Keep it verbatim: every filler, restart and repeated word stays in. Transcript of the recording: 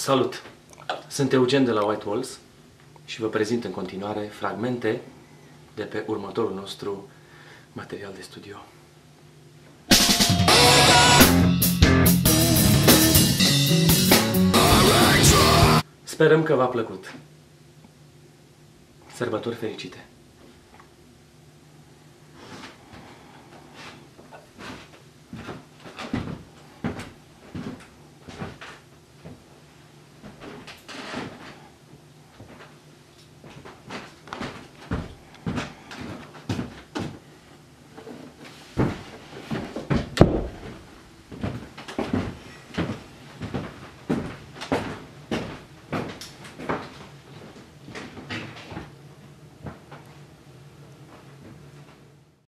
Salut! Sunt Eugen de la White Walls și vă prezint în continuare fragmente de pe următorul nostru material de studio. Sperăm că v-a plăcut. Sărbători fericite!